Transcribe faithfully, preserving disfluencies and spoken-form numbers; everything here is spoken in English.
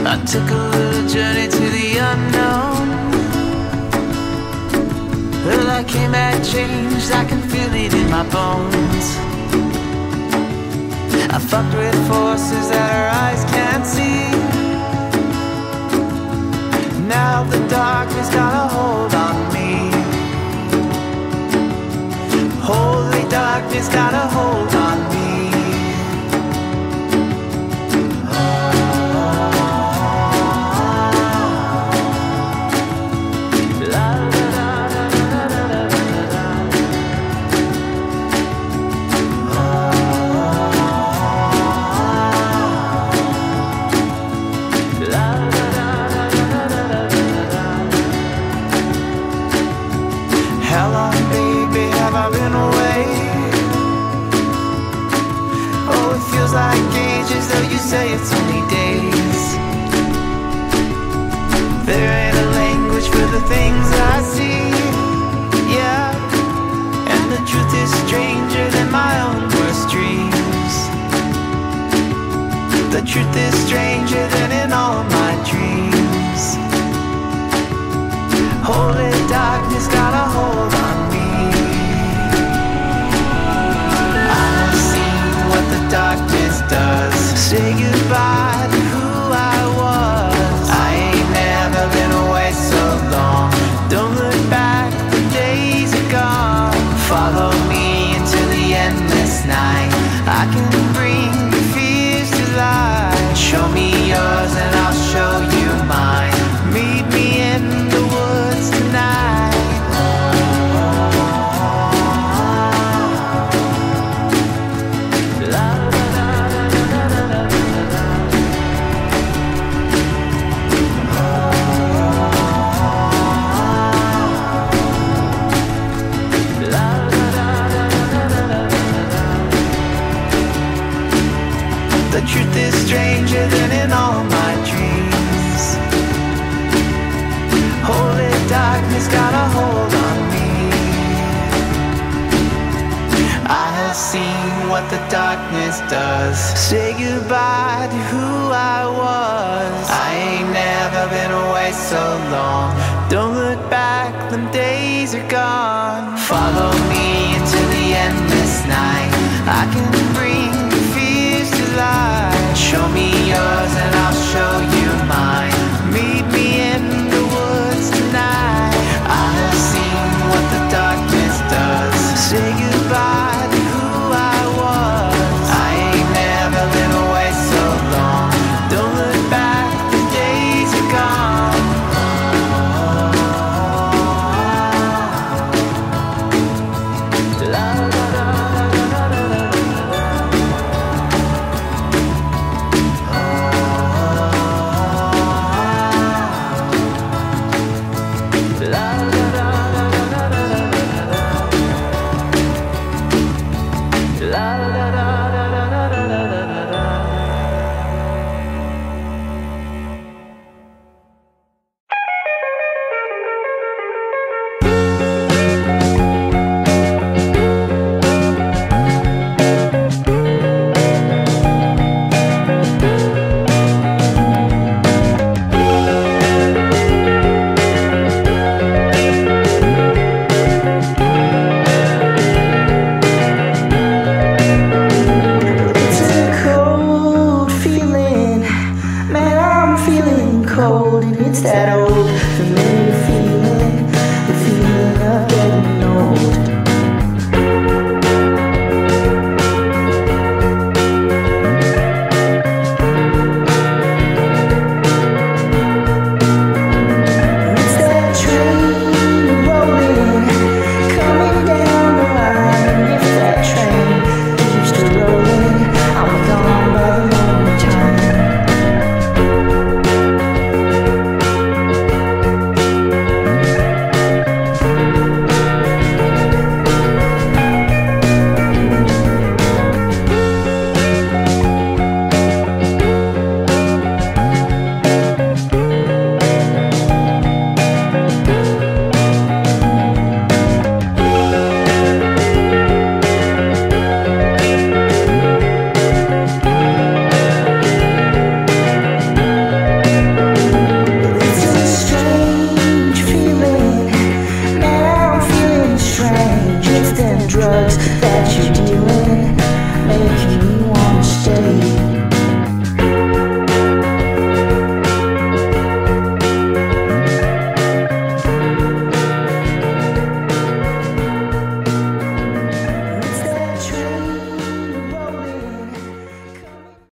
I took a little journey to the unknown. Well, I came back changed, I can feel it in my bones. I fucked with forces that our eyes can't see. Now the darkness got a hold on me. Holy darkness got a hold on me. How long, baby, have I been away? Oh, it feels like ages, though you say it's only days. There ain't a language for the things I see, yeah. And the truth is stranger than my own worst dreams. The truth is stranger than in all my dreams. Holy darkness got a hold on me. I have seen what the darkness does. Say goodbye to who I was. I ain't never been away so long. Don't look back, the days are gone. Follow me into the endless night. I can bring the fears to life. Show me yours and I'll show you mine. Meet me in the woods tonight. The truth is stranger than in all my dreams. Holy darkness got a hold on me. I have seen what the darkness does. Say goodbye to who I was. I ain't never been away so long. Don't look back, them days are gone. Follow me into the endless night. I can bring the fears to life. Show me yours and I'll show you mine. Meet me in the woods tonight. I have seen what the darkness does. Say goodbye to who I was. I ain't never been away so long. Don't look back, the days are gone. La, la, la, la, la, la, la. Cold, and it's that old